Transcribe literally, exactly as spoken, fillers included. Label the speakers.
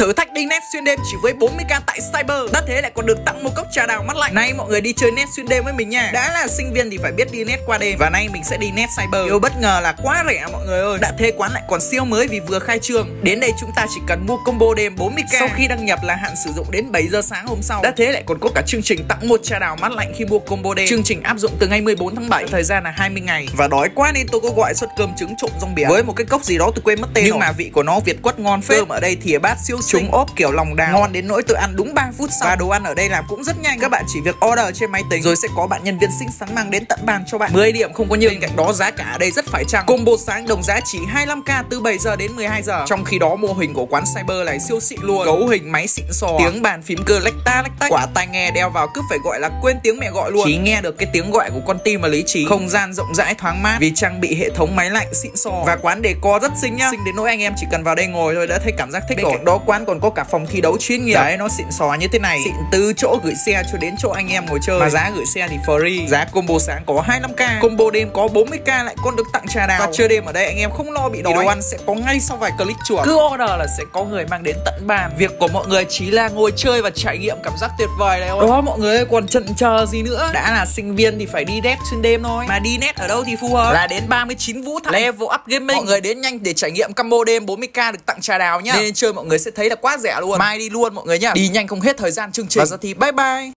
Speaker 1: Thử thách đi net xuyên đêm chỉ với bốn mươi k tại Cyber. Đã thế lại còn được tặng một cốc trà đào mát lạnh. Nay mọi người đi chơi net xuyên đêm với mình nha. Đã là sinh viên thì phải biết đi net qua đêm, và nay mình sẽ đi net Cyber. Điều bất ngờ là quá rẻ mọi người ơi. Đã thế quán lại còn siêu mới vì vừa khai trương. Đến đây chúng ta chỉ cần mua combo đêm bốn mươi k. Sau khi đăng nhập là hạn sử dụng đến bảy giờ sáng hôm sau. Đã thế lại còn có cả chương trình tặng một trà đào mát lạnh khi mua combo đêm. Chương trình áp dụng từ ngày mười bốn tháng bảy, thời gian là hai mươi ngày. Và đói quá nên tôi có gọi suất cơm trứng trộn rong biển với một cái cốc gì đó tôi quên mất tên. Nhưng mà vị của nó Việt quất ngon phết. Cơm ở đây thìa bát siêu xinh, ốp kiểu lòng đào, ngon đến nỗi tôi ăn đúng ba phút sau. Và đồ ăn ở đây làm cũng rất nhanh. Các bạn chỉ việc order trên máy tính rồi sẽ có bạn nhân viên xinh xắn mang đến tận bàn cho bạn. mười điểm không có nhiều. Bên cạnh đó giá cả ở đây rất phải chăng. Combo sáng đồng giá chỉ hai mươi lăm k từ bảy giờ đến mười hai giờ. Trong khi đó mô hình của quán Cyber này siêu xịn luôn. Cấu hình máy xịn sò, tiếng bàn phím cơ lách ta lách tách, quả tai nghe đeo vào cứ phải gọi là quên tiếng mẹ gọi luôn. Chỉ nghe được cái tiếng gọi của con tim và lý trí. Không gian rộng rãi thoáng mát vì trang bị hệ thống máy lạnh xịn sò. Và quán decor rất xinh nhá, xinh đến nỗi anh em chỉ cần vào đây ngồi thôi đã thấy cảm giác thích rồi. Bên cạnh đó quán còn có cả phòng thi đấu chuyên nghiệp. Đấy, nó xịn sò như thế này, xịn từ chỗ gửi xe cho đến chỗ anh em ngồi chơi. Mà giá gửi xe thì free. Giá combo sáng có hai mươi lăm k, combo đêm có bốn mươi k lại còn được tặng trà đào. Và chơi đêm ở đây anh em không lo bị đói. Đồ ăn sẽ có ngay sau vài click chuột. Cứ order là sẽ có người mang đến tận bàn. Việc của mọi người chỉ là ngồi chơi và trải nghiệm cảm giác tuyệt vời này thôi. Đó mọi người ơi, còn chần chờ gì nữa. Đã là sinh viên thì phải đi net xuyên đêm thôi. Mà đi net ở đâu thì phù hợp? Là đến ba mươi chín Vũ Thắng Level Up Gaming. Mọi người đến nhanh để trải nghiệm combo đêm bốn mươi k được tặng trà đào nhá. Nên chơi mọi người sẽ thấy là quá rẻ luôn. Mai đi luôn mọi người nhá. Đi nhanh không hết thời gian chương trình. Và giờ thì bye bye.